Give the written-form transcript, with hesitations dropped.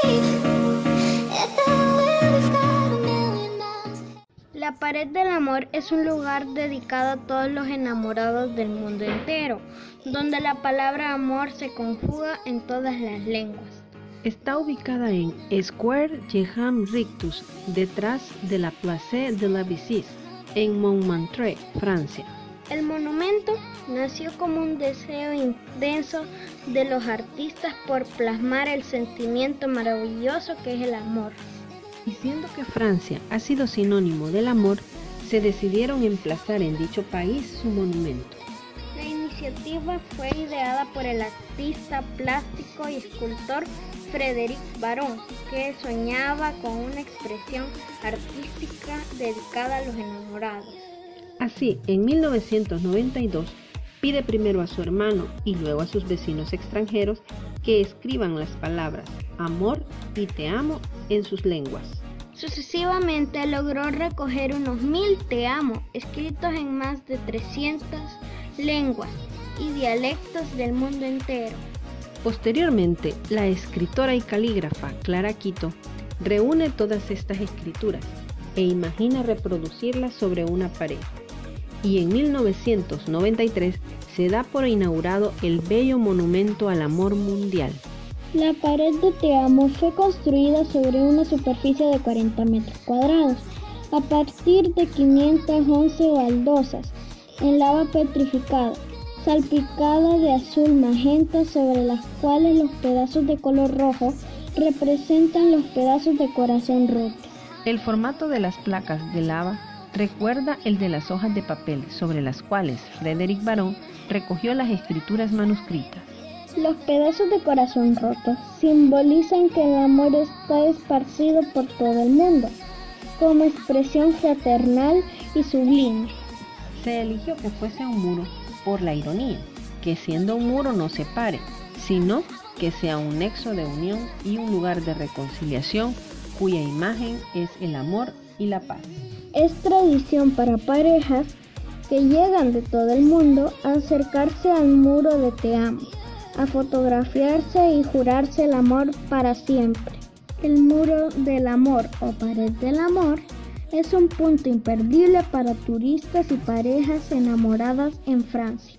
La Pared del Amor es un lugar dedicado a todos los enamorados del mundo entero, donde la palabra amor se conjuga en todas las lenguas. Está ubicada en Square Jehan Rictus, detrás de la Place de la Bicise, en Montmartre, Francia. El monumento nació como un deseo intenso de los artistas por plasmar el sentimiento maravilloso que es el amor. Y siendo que Francia ha sido sinónimo del amor, se decidieron emplazar en dicho país su monumento. La iniciativa fue ideada por el artista plástico y escultor Frédéric Baron, que soñaba con una expresión artística dedicada a los enamorados. Así, en 1992, pide primero a su hermano y luego a sus vecinos extranjeros que escriban las palabras amor y te amo en sus lenguas. Sucesivamente logró recoger unos 1000 te amo escritos en más de 300 lenguas y dialectos del mundo entero. Posteriormente, la escritora y calígrafa Clara Quito reúne todas estas escrituras e imagina reproducirlas sobre una pared. Y en 1993 se da por inaugurado el bello monumento al amor mundial. La pared de Te Amo fue construida sobre una superficie de 40 metros cuadrados, a partir de 511 baldosas en lava petrificada, salpicada de azul magenta, sobre las cuales los pedazos de color rojo representan los pedazos de corazón roto. El formato de las placas de lava recuerda el de las hojas de papel sobre las cuales Frédéric Baron recogió las escrituras manuscritas. Los pedazos de corazón roto simbolizan que el amor está esparcido por todo el mundo, como expresión fraternal y sublime. Se eligió que fuese un muro por la ironía, que siendo un muro no separe, sino que sea un nexo de unión y un lugar de reconciliación cuya imagen es el amor y la paz. Es tradición para parejas que llegan de todo el mundo a acercarse al muro de Te Amo, a fotografiarse y jurarse el amor para siempre. El muro del amor o pared del amor es un punto imperdible para turistas y parejas enamoradas en Francia.